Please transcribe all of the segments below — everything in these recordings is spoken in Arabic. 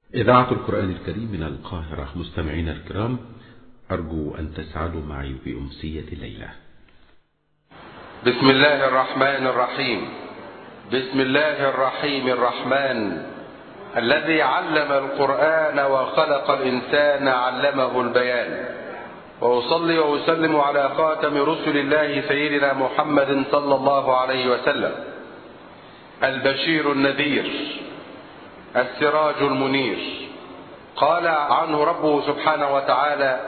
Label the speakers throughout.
Speaker 1: إذاعة القرآن الكريم من القاهرة. مستمعينا الكرام، أرجو أن تسعدوا معي بأمسية الليلة.
Speaker 2: بسم الله الرحمن الرحيم. بسم الله الرحيم الرحمن الذي علم القرآن وخلق الإنسان علمه البيان. وأصلي وأسلم على خاتم رسل الله سيدنا محمد صلى الله عليه وسلم، البشير النذير السراج المنير. قال عنه ربه سبحانه وتعالى: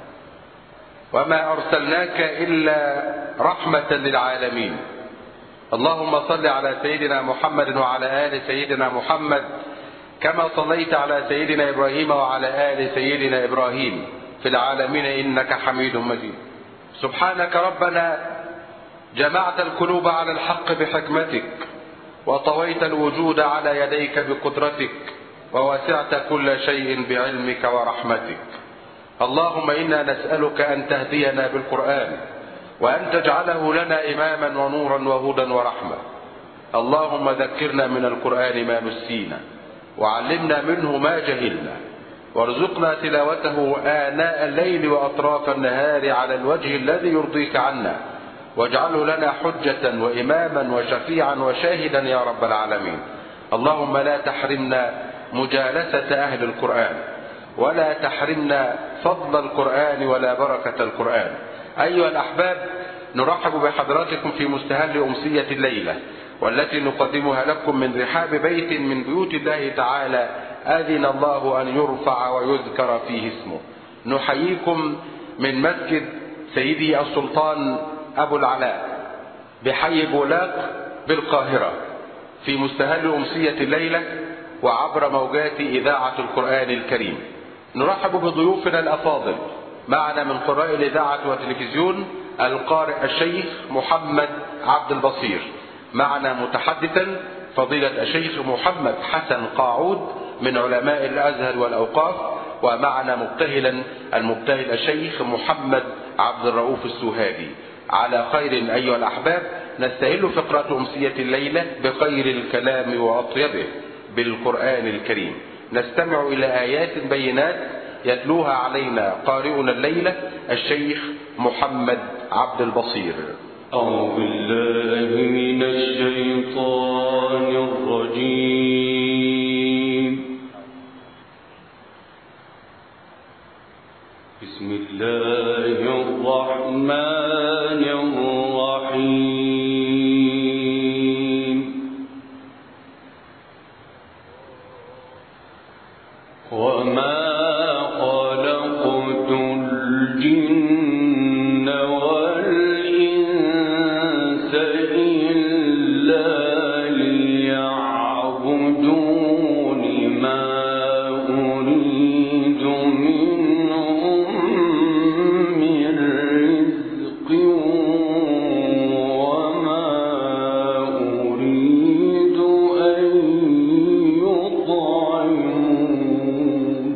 Speaker 2: وما أرسلناك إلا رحمة للعالمين. اللهم صل على سيدنا محمد وعلى آل سيدنا محمد كما صليت على سيدنا إبراهيم وعلى آل سيدنا إبراهيم في العالمين إنك حميد مجيد. سبحانك ربنا جمعت القلوب على الحق بحكمتك، وطويت الوجود على يديك بقدرتك، ووسعت كل شيء بعلمك ورحمتك. اللهم إنا نسألك أن تهدينا بالقرآن، وأن تجعله لنا إماما ونورا وهدى ورحمة. اللهم ذكرنا من القرآن ما نسينا، وعلمنا منه ما جهلنا، وارزقنا تلاوته آناء الليل وأطراف النهار على الوجه الذي يرضيك عنا، واجعله لنا حجة وإماما وشفيعا وشاهدا يا رب العالمين. اللهم لا تحرمنا مجالسة أهل القرآن، ولا تحرمنا فضل القرآن ولا بركة القرآن. أيها الأحباب، نرحب بحضراتكم في مستهل أمسية الليلة، والتي نقدمها لكم من رحاب بيت من بيوت الله تعالى أذن الله أن يرفع ويذكر فيه اسمه. نحييكم من مسجد سيدي السلطان أبو العلاء بحي بولاق بالقاهرة في مستهل أمسية الليلة وعبر موجات إذاعة القرآن الكريم. نرحب بضيوفنا الأفاضل. معنا من قراء الإذاعة والتلفزيون القارئ الشيخ محمد عبد البصير. معنا متحدثا فضيلة الشيخ محمد حسن قاعود من علماء الأزهر والأوقاف. ومعنا مبتهلا المبتهل الشيخ محمد عبد الرؤوف السوهاجي. على خير أيها الأحباب، نستهل فقرة أمسية الليلة بخير الكلام وأطيبه بالقرآن الكريم. نستمع إلى آيات بينات يتلوها علينا قارئنا الليلة الشيخ محمد عبد البصير.
Speaker 3: أعوذ بالله من الشيطان الرجيم. بسم الله الرحمن الرحيم. وما خلقت الجن والإنس إلا ليعبدون. ما أريد منهم من رزق وما أريد أن يطعمون.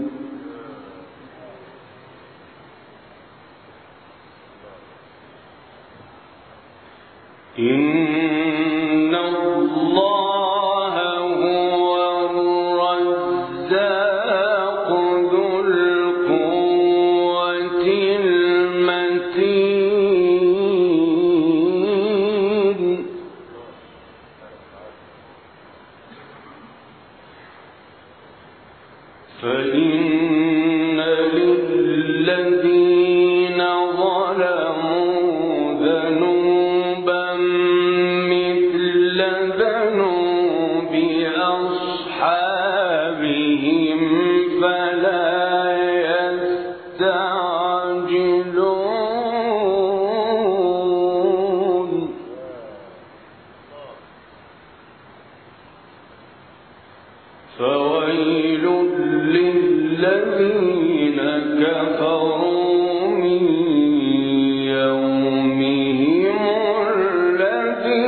Speaker 3: إن الله هو الرزاق ذو القوة المتين. فإن للذين ظلموا ذنوبا مثل ذنوب أصحابهم فلا يستعجلون. فويل للذين كفروا من يومهم الذي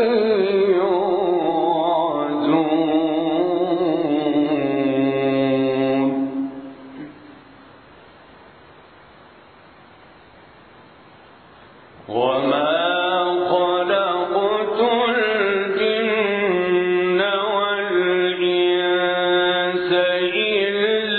Speaker 3: يوعدون. وما خلقت الجن والإنس إلا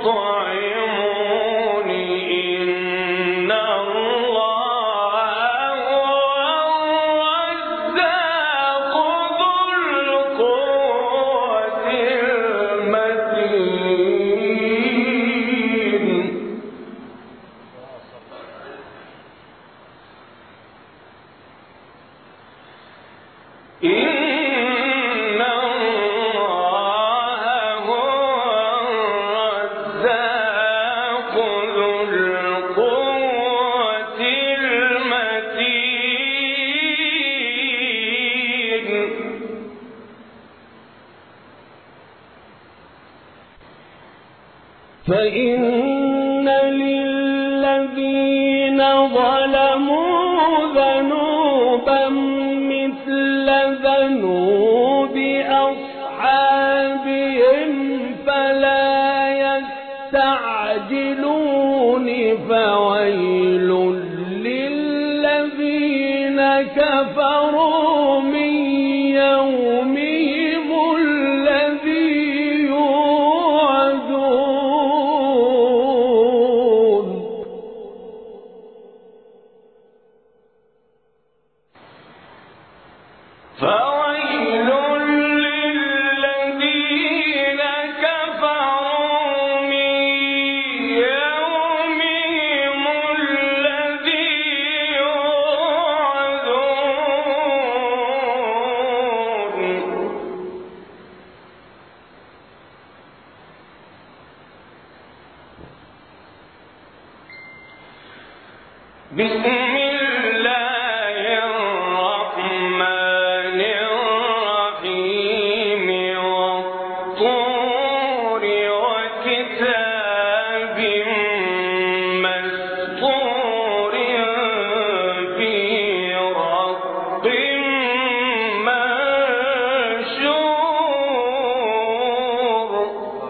Speaker 3: فإن للذين ظلموا ذنوبا مثل ذنوب أصحابهم فلا يستعجلون فويل للذين كفروا من يومهم الذي يوعدون فويل للذين كفروا من يومهم الذي يوعدون بسم الله الرحمن الرحيم والطور وكتاب مسطور في رق منشور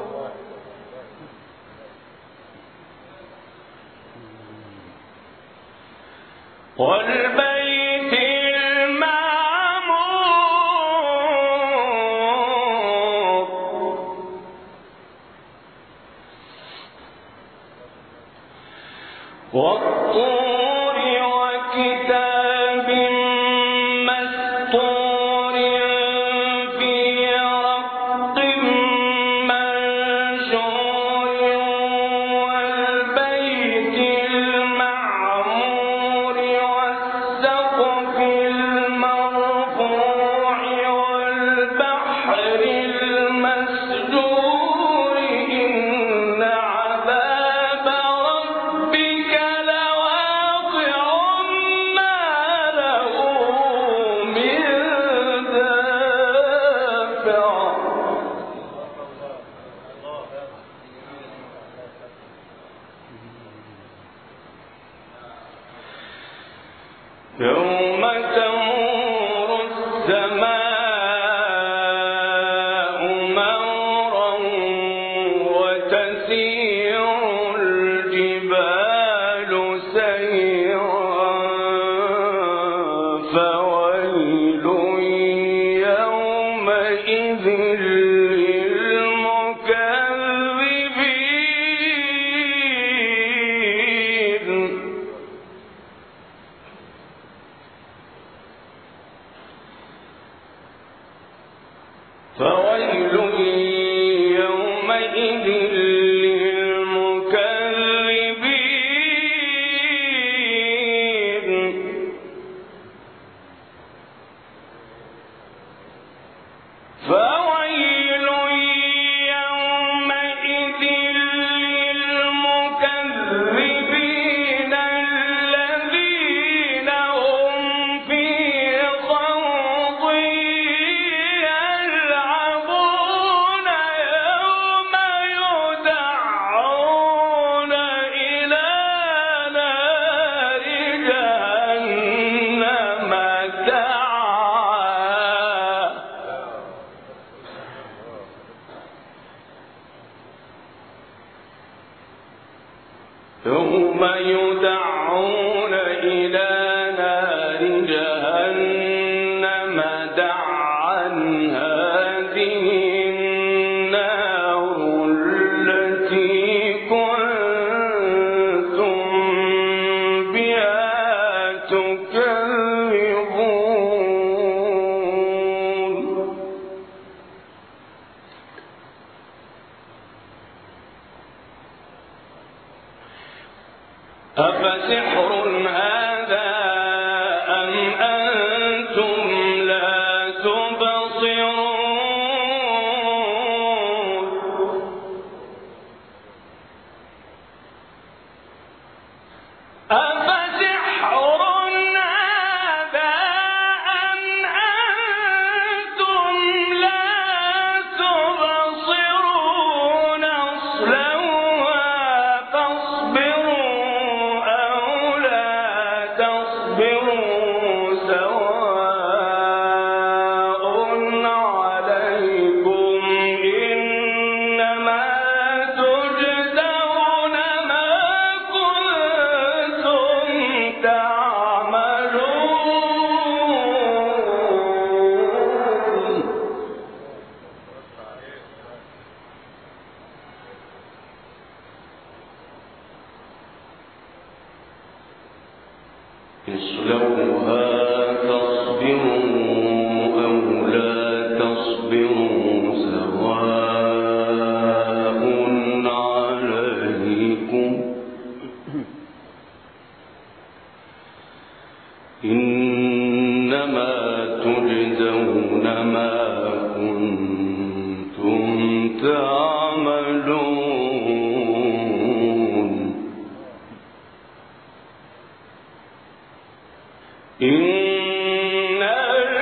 Speaker 3: والبيت المعمور والطور وكتاب مسطور في رق منشور والبيت المعمور والسقف المرفوع والبحر المسجور إن عذاب ربك لواقع ما له من دافع يوم تمور السماء مورا وتسير الجبال سيرا فويل يومئذ للمكذبين فويل يومئذ للمكذبين فويل يومئذ للمكذبين الذين هم في خوض يلعبون يوم يدعون إلى نار جهنم دعا يوم يدعون إلى نار جهنم دعا هذه النار التي أفسحر هذا أم أنتم لا تبصرون أفسحر هذا أم أنتم لا تبصرون اصلوها فاصبروا أو لا تصبروا سواء عليكم إنما تجزون ما كنتم تعملون اصلوها تصبروا أو لا تصبروا سواء عليكم إنما تجزون ما كنتم تعملون إن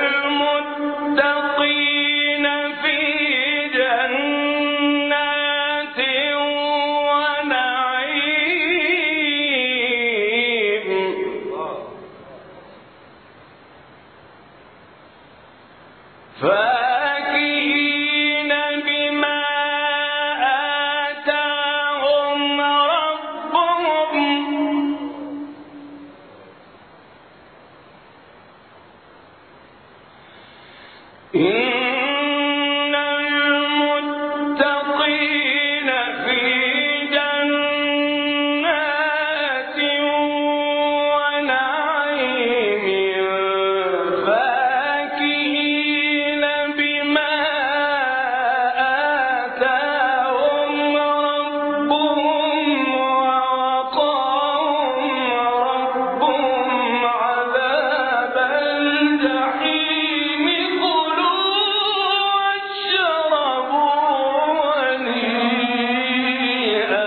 Speaker 3: المتقين في جنات ونعيم فاكهين بما آتاهم ربهم إن المتقين في جنات ونعيم فاكهين بما آتاهم ربهم ووقاهم ربهم عذاب الجحيم كلوا واشربوا هنيئا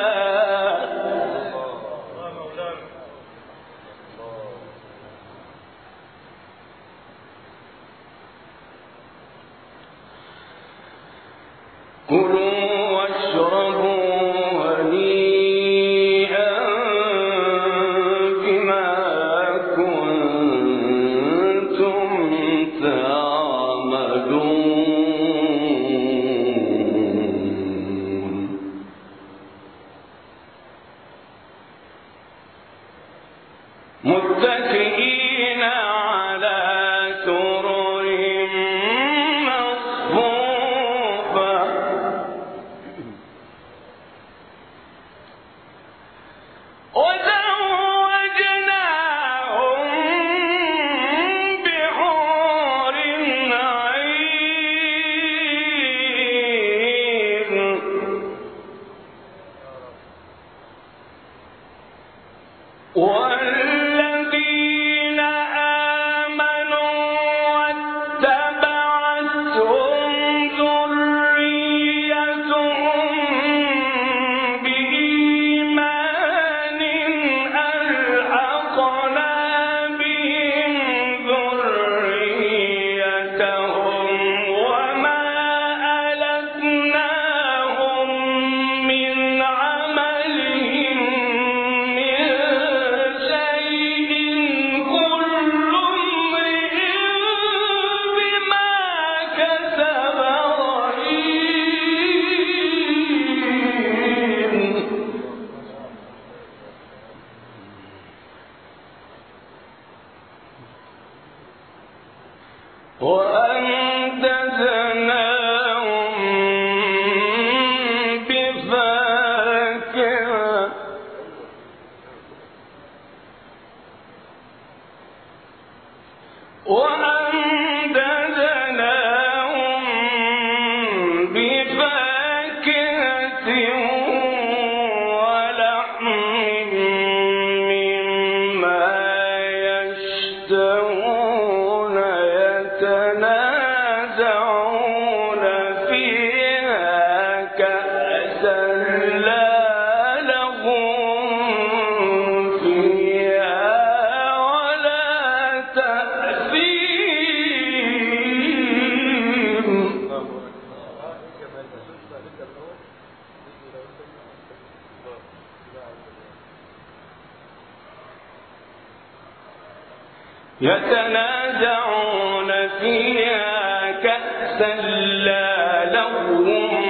Speaker 3: كلوا واشربوا هنيئا بما كنتم تعملون متكئين على سرر مصفوفة وزوجناهم بحور عين والذين آمنوا واتبعتهم ذريتهم بإيمان ألحقنا بهم ذريتهم وما ألتناهم من عملهم من شيء كل امرئ بما كسب رهين وأمددناهم بفاكهة وأمددناهم بفاكهة ولحم يتنازعون فيها كأسا لا لغو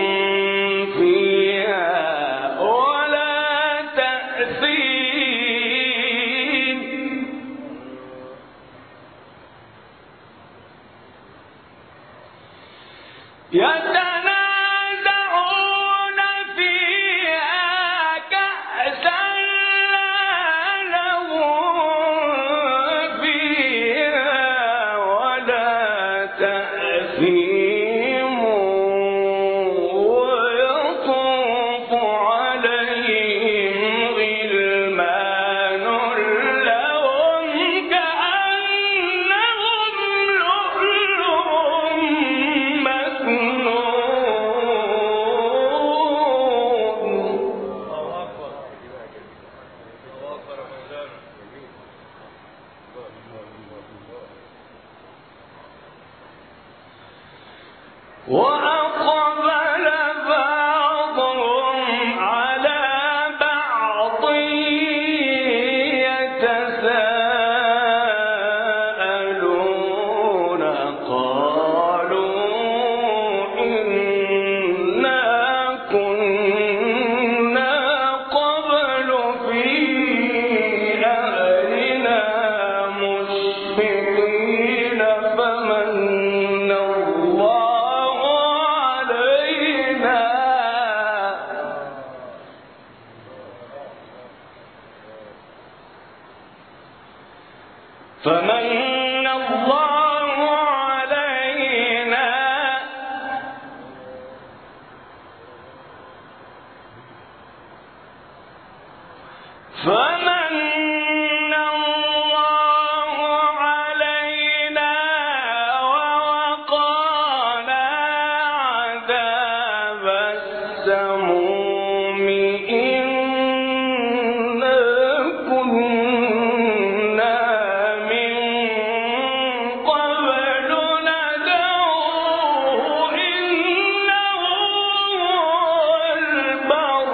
Speaker 3: فيها ولا تأثيم يتنازعون فيها كأسا لا لغو فيها ولا تأثيم ويطوف عليهم غلمان لهم كأنهم لؤلؤ مكنون. وأقبل بعضهم على بعض يتساءلون قالوا إنا كنا قبل في أهلنا مشفقين فمن الله علينا فمن الله علينا فمن الله علينا ووقانا عذاب السموم إنا كنا من قبل ندعوه إنه هو البر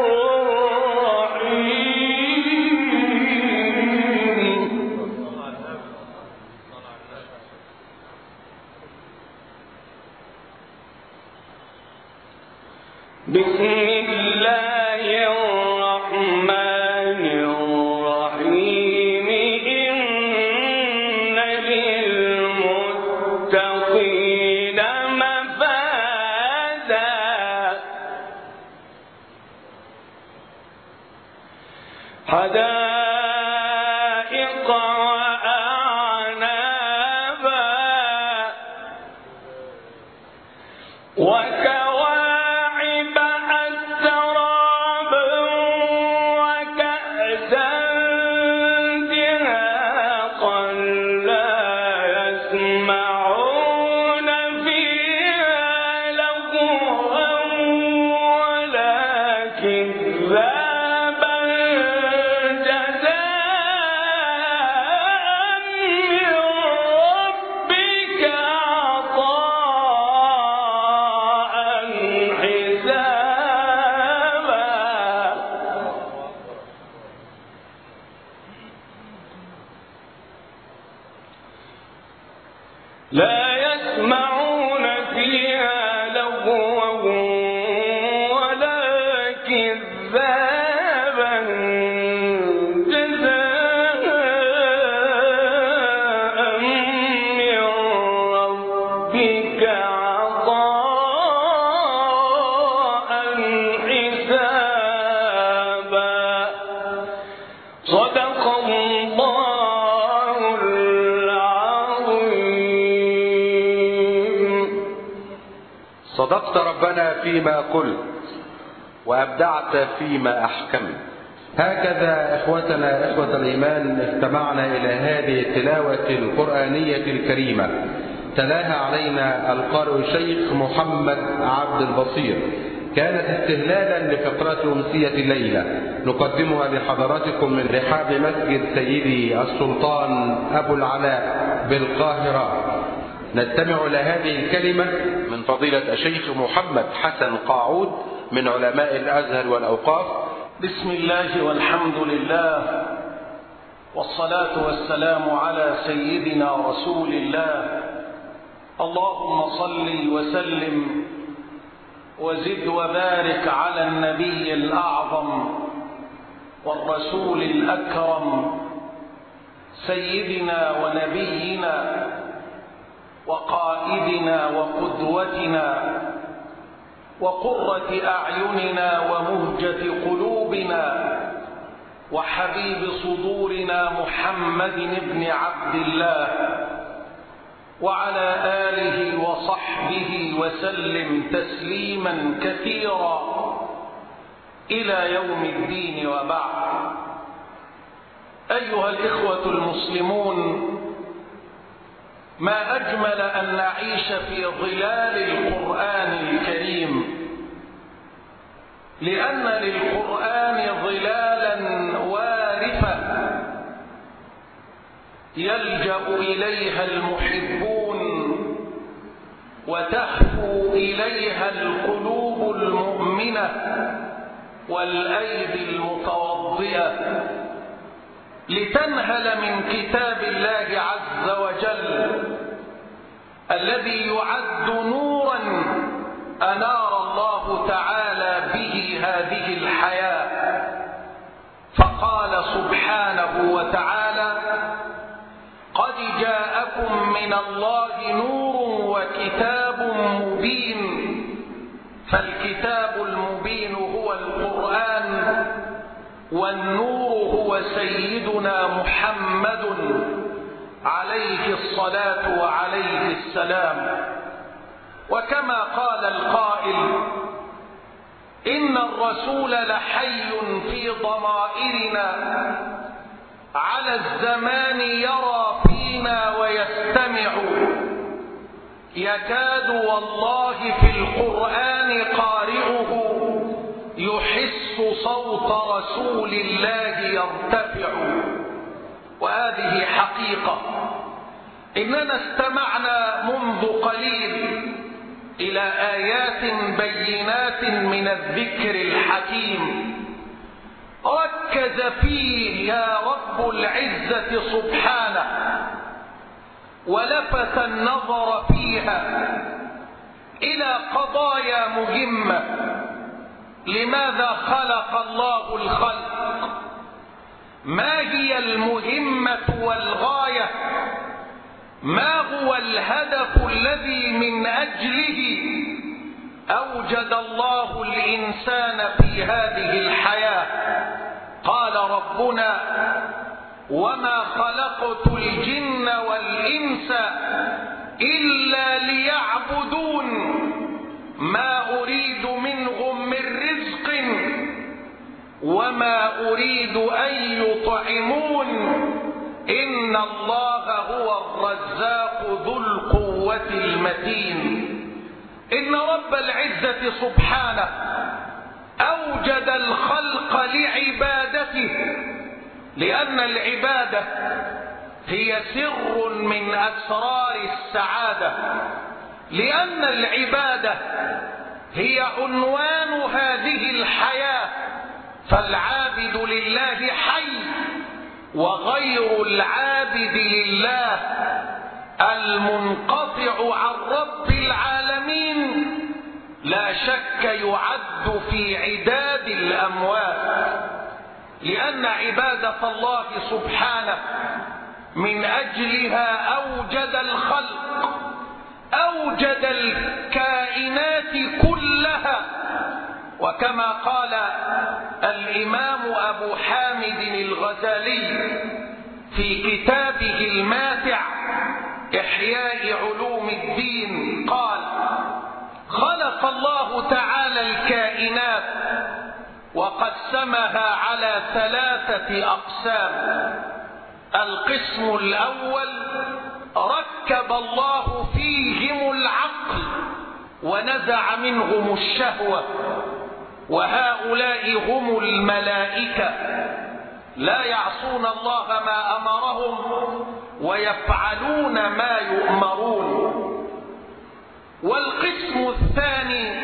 Speaker 3: الرحيم. بسم الله الرحمن الرحيم إن للمتقين مفازا حدائق وأعنابا وكواعب أترابا وكأسا دهاقا لا يسمعون فيها لغوا ولا كذابا جزاء من ربك عطاء حسابا. لا يسمعون فيها لغوا ولا كذابا جزاء من ربك عطاء حسابا. صدق الله العظيم.
Speaker 2: صدقت ربنا فيما قلت وأبدعت فيما أحكمت. هكذا إخوتنا إخوة الإيمان استمعنا إلى هذه التلاوة القرآنية الكريمة تلاها علينا القارئ الشيخ محمد عبد البصير. كانت استهلالا لفقرة أمسية الليلة نقدمها لحضراتكم من رحاب مسجد سيدي السلطان أبو العلاء بالقاهرة. نستمع إلى هذه الكلمة من فضيلة الشيخ محمد حسن قاعود من علماء الأزهر والأوقاف.
Speaker 4: بسم الله والحمد لله والصلاة والسلام على سيدنا رسول الله. اللهم صل وسلم وزد وبارك على النبي الأعظم والرسول الأكرم سيدنا ونبينا وقائدنا وقدوتنا وقرة أعيننا ومهجة قلوبنا وحبيب صدورنا محمد بن عبد الله وعلى آله وصحبه وسلم تسليما كثيرا إلى يوم الدين. وبعد، أيها الإخوة المسلمون، ما أجمل أن نعيش في ظلال القرآن الكريم، لأن للقرآن ظلالا وارفة يلجأ إليها المحبون وتهفو إليها القلوب المؤمنة والأيدي المتوضئة لتنهل من كتاب الله عز وجل الذي يعد نورا أنار الله تعالى به هذه الحياة. فقال سبحانه وتعالى: قد جاءكم من الله نور وكتاب مبين. فالكتاب المبين هو القرآن، والنور هو سيدنا محمد عليه الصلاة وعليه السلام. وكما قال القائل: إن الرسول لحي في ضمائرنا، على الزمان يرى فينا ويستمع، يكاد والله في القرآن قارئه يحس صوت رسول الله يرتفع. وهذه حقيقة. إننا استمعنا منذ قليل إلى آيات بينات من الذكر الحكيم ركز فيه يا رب العزة سبحانه ولفت النظر فيها إلى قضايا مهمة. لماذا خلق الله الخلق؟ ما هي المهمة والغاية؟ ما هو الهدف الذي من أجله أوجد الله الإنسان في هذه الحياة؟ قال ربنا: وما خلقت الجن والإنس إلا ليعبدون ما أريد منهم من رزق وما أريد أن يطعمون إن الله هو الرزاق ذو القوة المتين. إن رب العزة سبحانه أوجد الخلق لعبادته، لأن العبادة هي سر من أسرار السعادة، لأن العبادة هي عنوان هذه الحياة. فالعابد لله حي، وغير العابد لله المنقطع عن رب العالمين لا شك يعد في عداد الأموات. لأن عبادة الله سبحانه من أجلها أوجد الخلق، أوجد الكائنات كلها. وكما قال الإمام أبو حامد الغزالي في كتابه الماتع إحياء علوم الدين قال: خلق الله تعالى الكائنات وقسمها على 3 أقسام. القسم الأول: ركب الله فيهم العقل ونزع منهم الشهوة، وهؤلاء هم الملائكة لا يعصون الله ما أمرهم ويفعلون ما يؤمرون. والقسم الثاني: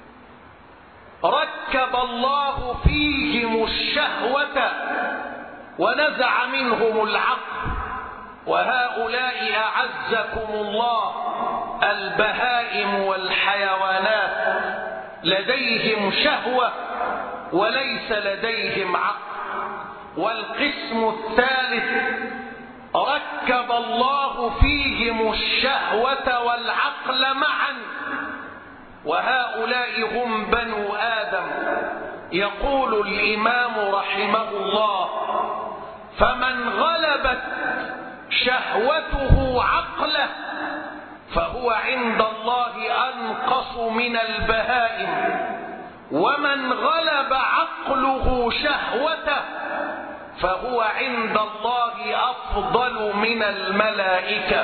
Speaker 4: ركب الله فيهم الشهوة ونزع منهم العقل. وهؤلاء أعزكم الله البهائم والحيوانات لديهم شهوة وليس لديهم عقل. والقسم الثالث ركب الله فيهم الشهوة والعقل معا، وهؤلاء هم بنو آدم. يقول الإمام رحمه الله: فمن غلبت شهوته عقله فهو عند الله أنقص من البهائم، ومن غلب عقله شهوته فهو عند الله أفضل من الملائكة.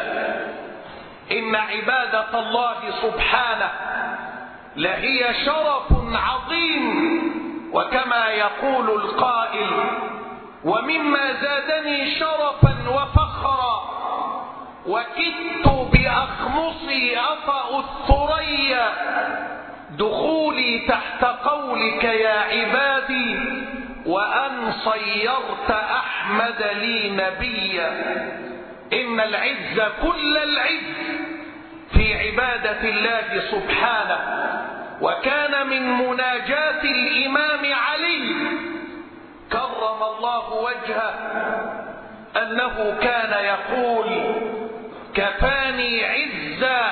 Speaker 4: إن عبادة الله سبحانه لهي شرف عظيم، وكما يقول القائل: ومما زادني شرفا وفخرا وكدت بأخمصي أطأ الثريا دخولي تحت قولك يا عبادي وأن صيرت أحمد لي نبيا. إن العز كل العز في عبادة الله سبحانه. وكان من مناجاة الإمام علي كرم الله وجهه أنه كان يقول: كفاني عزا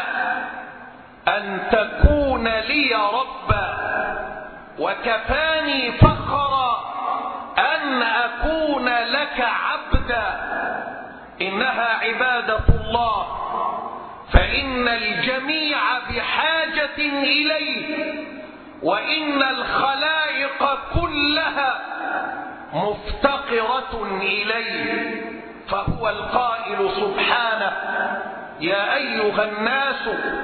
Speaker 4: أن تكون لي ربا، وكفاني فخرا أن أكون لك عبدا. إنها عبادة الله، فإن الجميع بحاجة إليه، وإن الخلائق كلها مفتقرة إليه. فهو القائل سبحانه: يا أيها الناس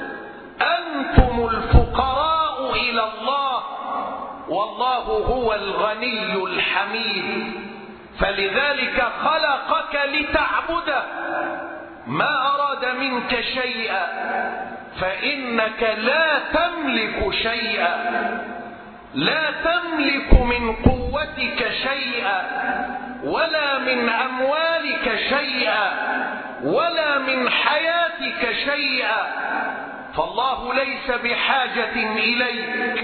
Speaker 4: أنتم الفقراء إلى الله والله هو الغني الحميد. فلذلك خلقك لتعبده، ما أراد منك شيئا، فإنك لا تملك شيئا، لا تملك من قوتك شيئا، ولا من أموالك شيئا، ولا من حياتك شيئا. فالله ليس بحاجة إليك،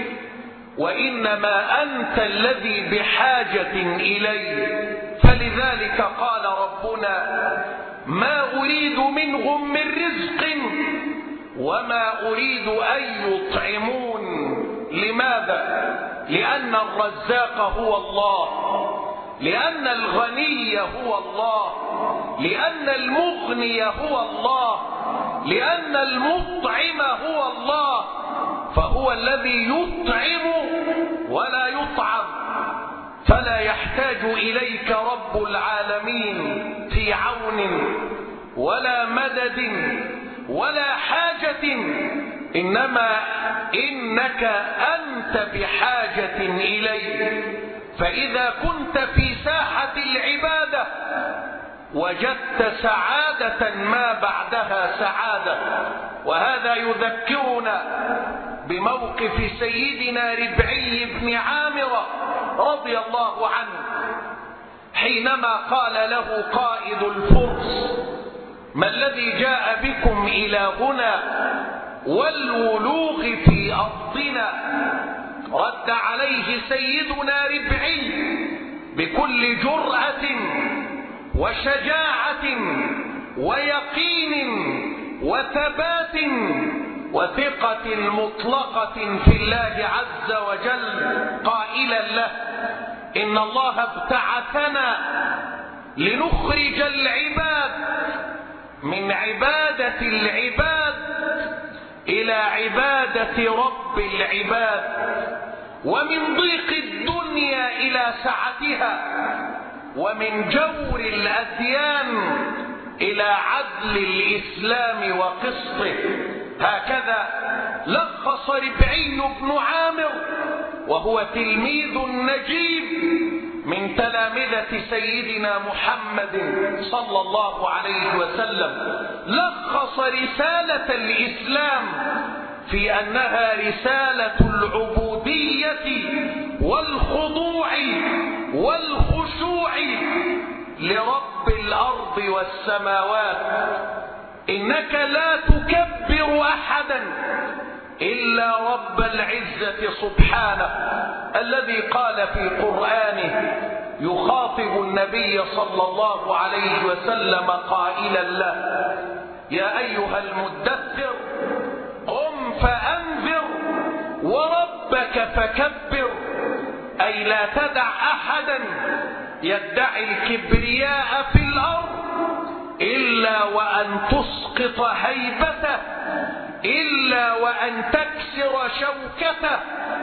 Speaker 4: وإنما أنت الذي بحاجة إليه. فلذلك قال ربنا: ما أريد منهم من رزق وما أريد أن يطعمون. لماذا؟ لأن الرزاق هو الله، لأن الغني هو الله، لأن المغني هو الله، لأن المطعم هو الله. فهو الذي يطعم ولا يطعم، فلا يحتاج إليك رب العالمين في عون ولا مدد ولا حاجة، إنما إنك أنت بحاجة إليه. فإذا كنت في ساحة العبادة وجدت سعادة ما بعدها سعادة. وهذا يذكرنا بموقف سيدنا ربعي بن عامر رضي الله عنه، حينما قال له قائد الفرس: ما الذي جاء بكم إلى هنا والولوغ في أرضنا؟ رد عليه سيدنا ربعي بكل جرأة وشجاعة ويقين وثبات وثقة مطلقة في الله عز وجل، قائلا له: إن الله ابتعثنا لنخرج العباد من عبادة العباد إلى عبادة رب العباد، ومن ضيق الدنيا إلى سعتها، ومن جور الأديان إلى عدل الإسلام وقسطه. هكذا لخص ربعي بن عامر، وهو تلميذ نجيب من تلامذة سيدنا محمد صلى الله عليه وسلم، لخص رسالة الإسلام في أنها رسالة العبودية والخضوع والخشوع لرب الأرض والسماوات إنك لا تكبر أحدا إلا رب العزة سبحانه، الذي قال في قرآنه يخاطب النبي صلى الله عليه وسلم قائلا له: يا أيها المدثر قم فأنذر وربك فكبر. أي لا تدع أحدا يدعي الكبرياء في الأرض إلا وأن تسقط هيبته، إلا وأن تكسر شوكته،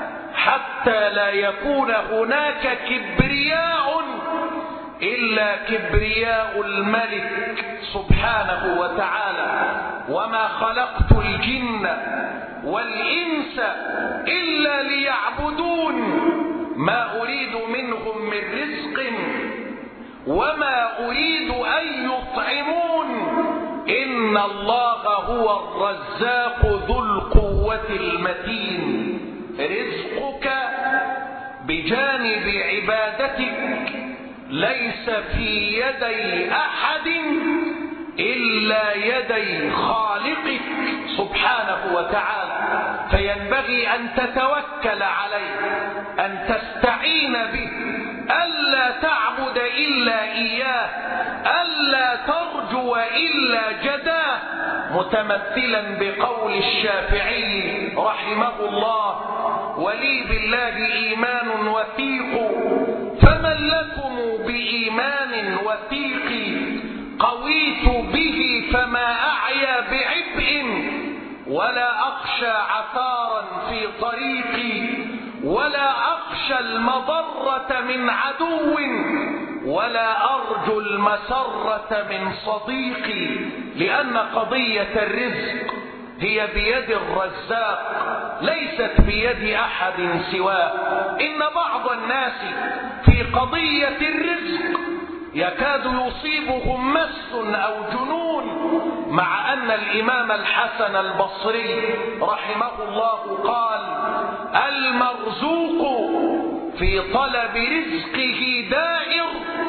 Speaker 4: حتى لا يكون هناك كبرياء إلا كبرياء الملك سبحانه وتعالى. وما خلقت الجن والإنس إلا ليعبدون ما أريد منهم من رزق وما أريد أن يطعمون إن الله هو الرزاق ذو القوة المتين. رزقك بجانب عبادتك ليس في يدي أحد إلا يدي خالقك سبحانه وتعالى، فينبغي أن تتوكل عليه، أن تستعين به، ألا تعبد إلا إياه، ألا ترجو إلا جداه، متمثلا بقول الشافعي رحمه الله: ولي بالله إيمان وثيق، فمن لكم بإيمان وثيق، قويت به فما أعيا بعبء، ولا أخشى عثارا في طريقي، ولا أخشى المضرة من عدو، ولا أرجو المسرة من صديقي، لأن قضية الرزق هي بيد الرزاق ليست بيد أحد سواه. إن بعض الناس في قضية الرزق يكاد يصيبهم مس أو جنون، مع أن الإمام الحسن البصري رحمه الله قال: المرزوق في طلب رزقه دائر،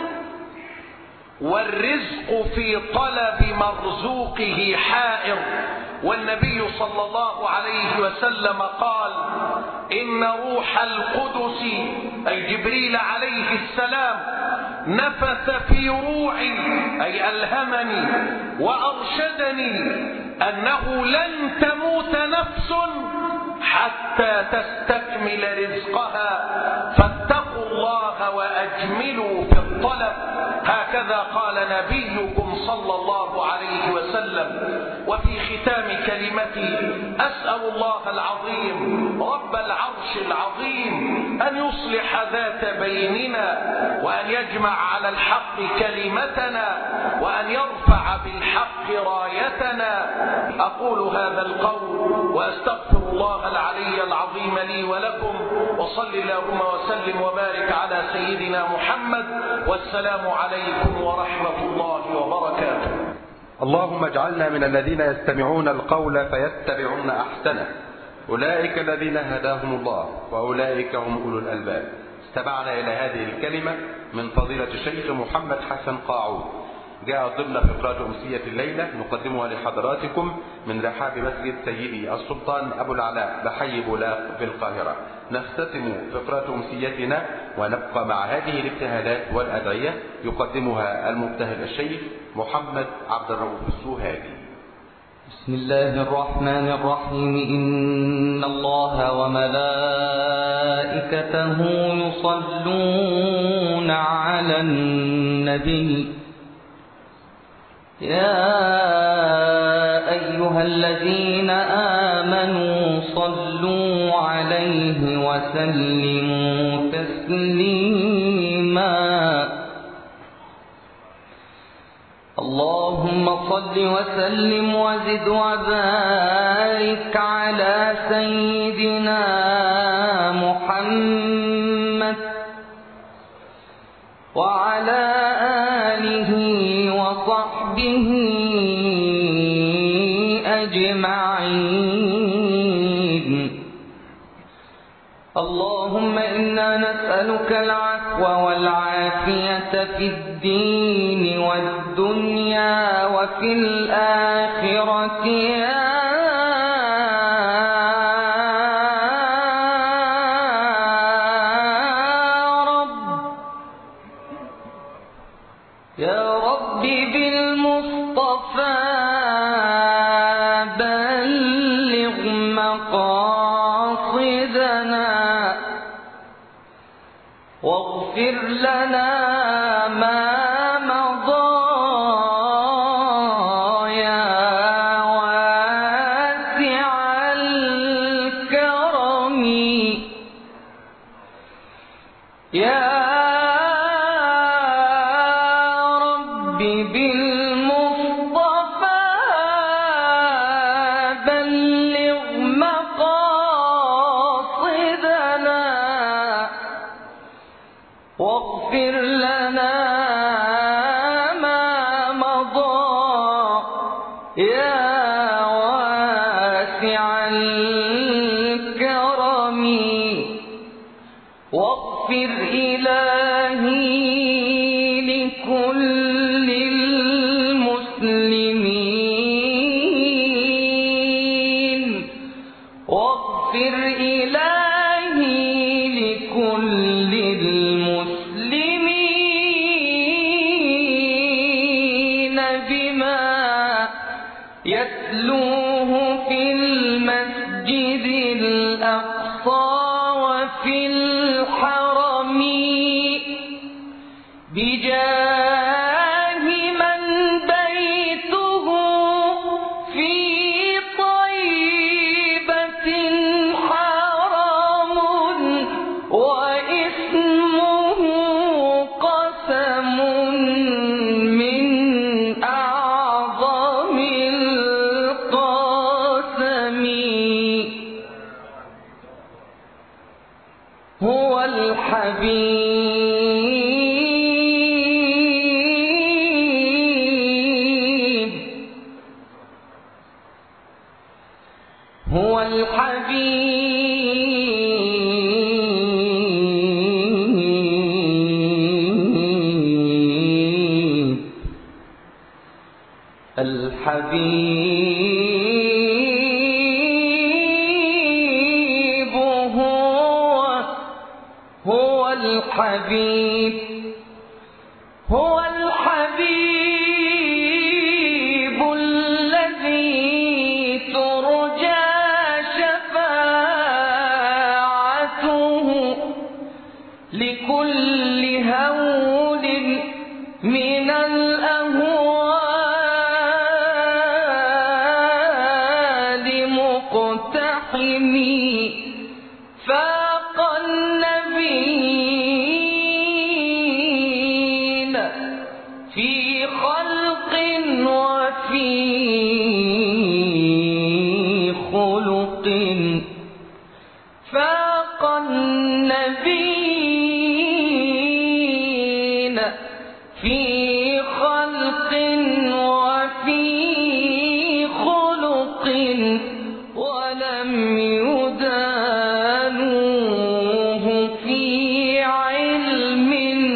Speaker 4: والرزق في طلب مرزوقه حائر. والنبي صلى الله عليه وسلم قال: إن روح القدس أي جبريل عليه السلام نفث في روعي أي ألهمني وأرشدني أنه لن تموت نفس حتى تستكمل رزقها، فاتقوا الله وأجملوا في الطلب. هكذا قال نبيكم صلى الله عليه وسلم. وفي ختام كلمتي أسأل الله العظيم رب العرش العظيم أن يصلح ذات بيننا، وأن يجمع على الحق كلمتنا، وأن يرفع بالحق رايتنا. أقول هذا القول وأستغفر الله العلي العظيم لي ولكم، وصل اللهم وسلم وبارك على سيدنا محمد، والسلام عليكم ورحمة الله وبركاته.
Speaker 2: اللهم اجعلنا من الذين يستمعون القول فيتبعون أحسنه، أولئك الذين هداهم الله وأولئك هم أولو الألباب. استمعنا إلى هذه الكلمة من فضيلة الشيخ محمد حسن قاعود، جاء ضمن فقرات أمسية الليلة نقدمها لحضراتكم من رحاب مسجد سيدي السلطان أبو العلاء بحي بولاق في القاهرة. نختتم فقرات أمسيتنا ونبقى مع هذه الابتهالات والأدعية يقدمها المبتهل الشيخ محمد عبد الرؤوف السوهاجي.
Speaker 5: بسم الله الرحمن الرحيم. إن الله وملائكته يصلون على النبي يا أيها الذين آمنوا صلوا عليه وسلموا تسليما. اللهم صل وسلم وزد وبارك على سيدنا محمد وعلى آله وصحبه أجمعين. اللهم إنا نسألك العفو والعافية في الدين والدنيا وفي الآخرة يا رب بالمصطفى بلغ مقاصدنا واغفر لنا ما مضى يا واسع الكرم يا بالمصطفى بلغ مقاصدنا واغفر لنا ما مضى يا واسع الكرم واغفر إلهي لكل المسلمين واغفر إلهي لكل المسلمين بما يتلوه في المسجد الأقصى وفي الحرم بجاه من بيته في طيبة حرام واسمه قسم من أعظم القسم هو الحبيب هو الحبيب الحبيب هو الحبيب هو الحبيب الذي ترجى شفاعته لكل هول من الأهوال مقتحم فاق النبيين في خلق وفي خلق فاق النبيين في خلق وفي خلق ولم يدانوه في علم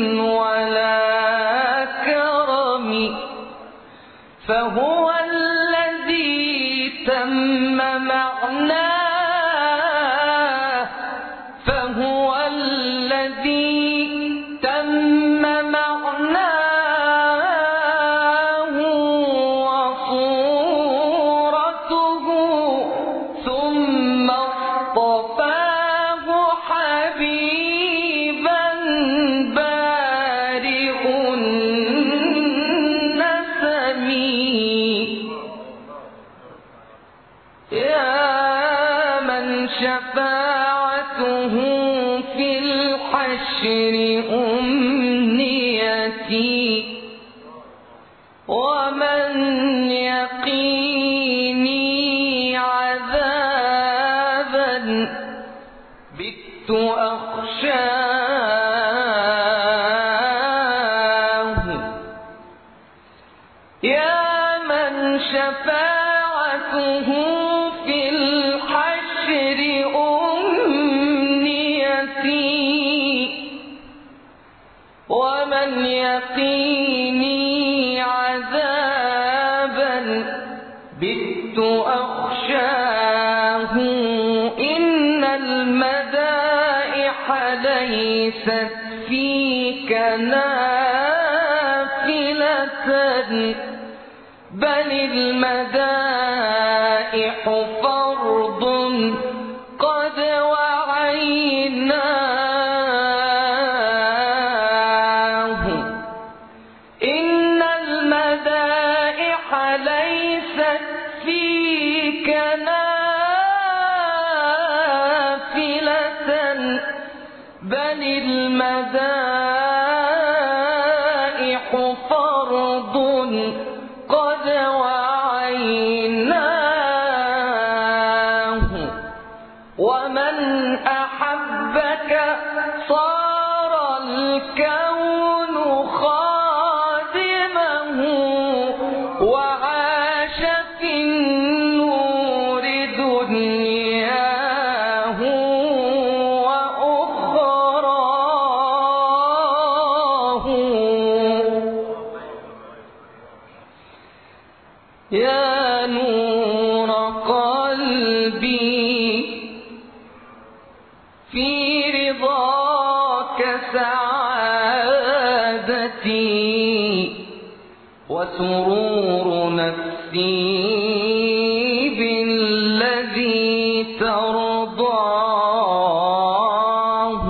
Speaker 5: ولا كرم فهو الذي تم معناه فهو الذي تم معناه وصورته ثم اصطفاه حبيبا بارئ النسم يا من شفاعته في الحشر أمنيتي ومن يقيني عذابا بت أخشاه يا من شفاعته في الحشر أمنيتي ومن يقيني عذابا بت أخشاه إن المدائح ليست فيك نافلة بل المدائح فرض قد وعيناه إن المدائح ليست فيك نافلة بل المدائح فرض قد وعيناه ومن أحبك صار الكون خادمه وعاش في النور دنياه وأخراه يا نور قلبي في رضاك سعادتي وسرور نفسي بالذي ترضاه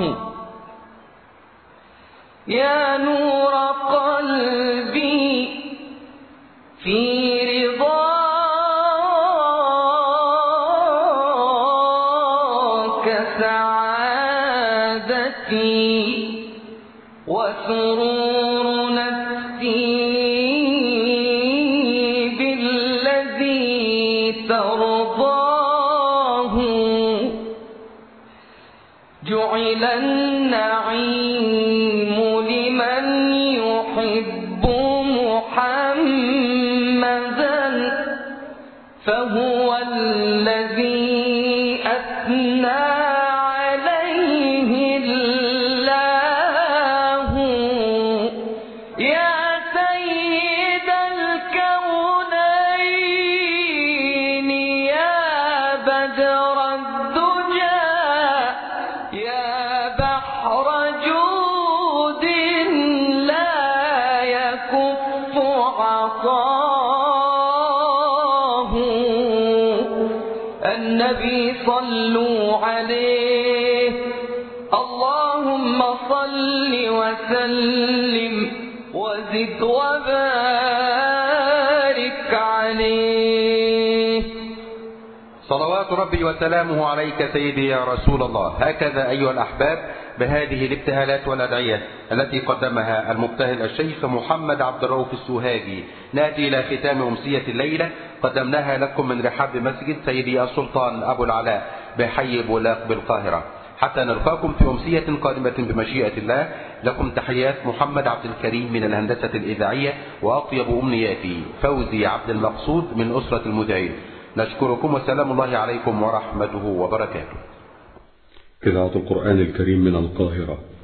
Speaker 5: يا نور قلبي في رضاك سعادتي وسرور نفسي بالذي ترضاه جعل النعيم لمن يحب محمدا فهو الذي أثنى عليه الله يا سيد الكونين يا بدر الدجى يا بحر جود لا يكف عطاه النبي صلوا عليه اللهم صل وسلم وزد وبارك عليه.
Speaker 2: صلوات ربي وسلامه عليك سيدي يا رسول الله. هكذا أيها الأحباب بهذه الابتهالات والأدعية التي قدمها المبتهل الشيخ محمد عبد الرؤوف السوهاجي نأتي إلى ختام أمسية الليلة قدمناها لكم من رحاب مسجد سيدي السلطان أبو العلاء بحي بولاق بالقاهرة. حتى نلقاكم في أمسية قادمة بمشيئة الله، لكم تحيات محمد عبد الكريم من الهندسة الإذاعية وأطيب أمنياتي فوزي عبد المقصود من أسرة المذيعين. نشكركم وسلام الله عليكم ورحمته وبركاته.
Speaker 1: إذاعة القرآن الكريم من القاهرة.